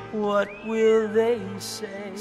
What will they say?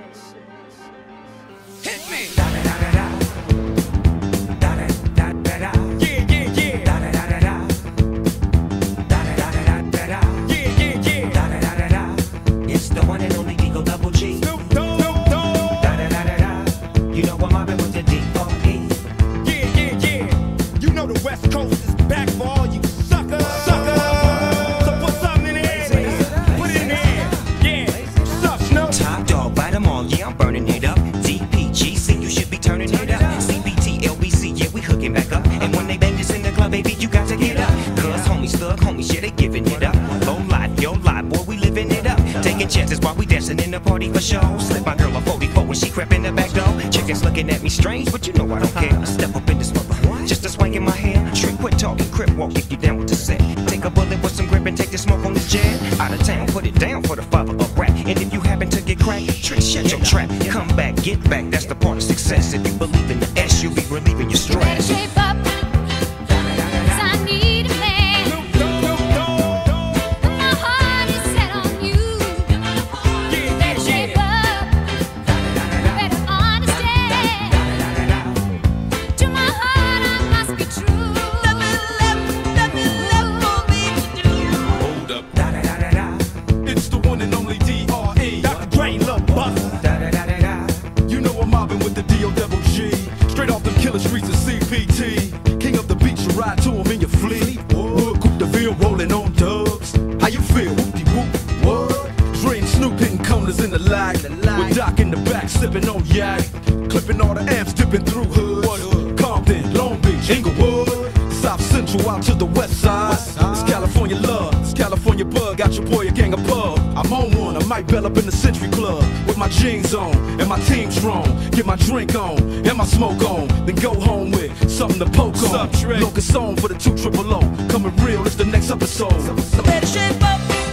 Hit me! Da da da da da. Da da da da da. Yeah, yeah, yeah. Da da da da da. Da da da da da da. Yeah, yeah, yeah. Da da da da da. It's the one and only Eagle Double G. Snoop Dogg. Da da da da da. You know I'm mobbing with the D.O.E. Yeah, yeah, yeah. You know the West Coast is back for all you suckers. So put something in the air. Put it in the air. Yeah. What's up, Snoop? Top dog, bite them all. Yeah, I'm burning it up. DPGC, you should be turning it up. CBT, LBC, yeah, we hooking back up. And when they bang this in the club, baby, you got to get up. Cause homies, thug homies, yeah, they giving it up. Low life, yo life, boy, we living it up. Taking chances while we dancing in the party for show. Slip my girl a 44 when she crept in the back door. Chickens looking at me strange, but you know I don't care. I step up in this mother, just a swing in my hair. Trick, quit talking, crip walk if you down with the set. Take a bullet with some grip and take the smoke on this jet. Out of town, put it down for the father of rap. And if you happen to get cracked, trick, shut your trap. Come back, get back, that's the part of success. If you believe in the S, you'll be relieving your stress. Shape up, 'cause I need a man. My heart is set on you. Better shape up, better understand. To my heart I must be true. Hold up. Da da da da da. It's the one and only D.R.E. Dr. Dre, Lil Buff. Da da da da da. You know I'm mobbing with the D.O.G. Straight off them killer streets of CPT. King of the beach, you ride to him in your fleet. Wood, Coupe de Ville, rolling on dubs. How you feel? Whoop-de-whoop, what? Dre and Snoop hitting corners in the lag. With Doc in the back, sipping on yak. Clipping all the amps, dipping through hood. Compton, Long Beach, Inglewood. South Central out to the west side. It's California love, it's California bug. Got your boy a gang of pub. I'm on one, I might bell up in the Century Club with my jeans on and my team strong. Get my drink on and my smoke on, then go home with something to poke on. Locust song for the 2 triple O. Coming real, it's the next episode. Better shape up.